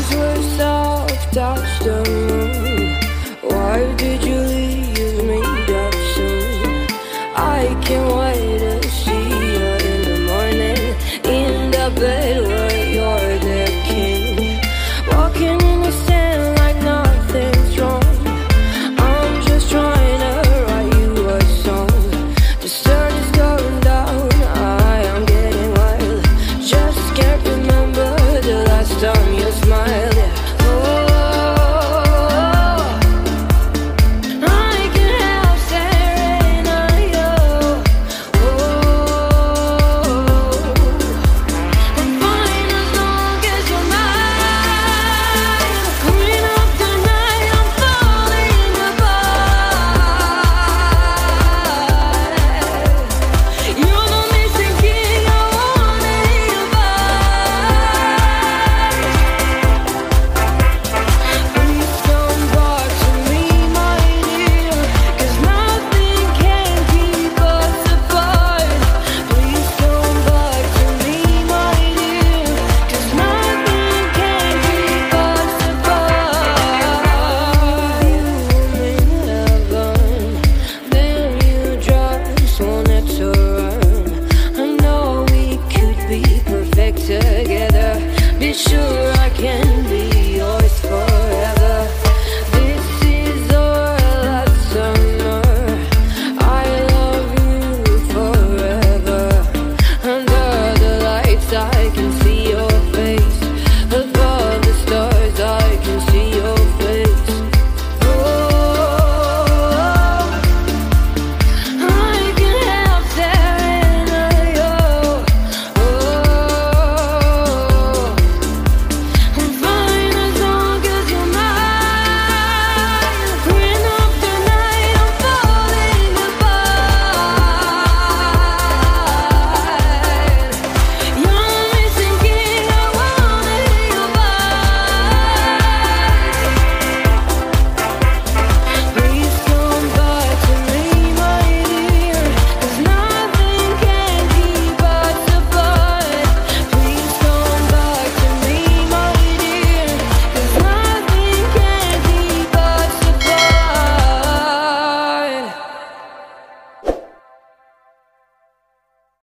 eyes were soft as the moon. Why did you leave me that soon? I can't wait to see you in the morning, in the bed where you're the king. Walking in the sand like nothing's wrong. I'm just trying to write you a song. The sun is going down, I am getting wild. Just can't remember the last time you smiled.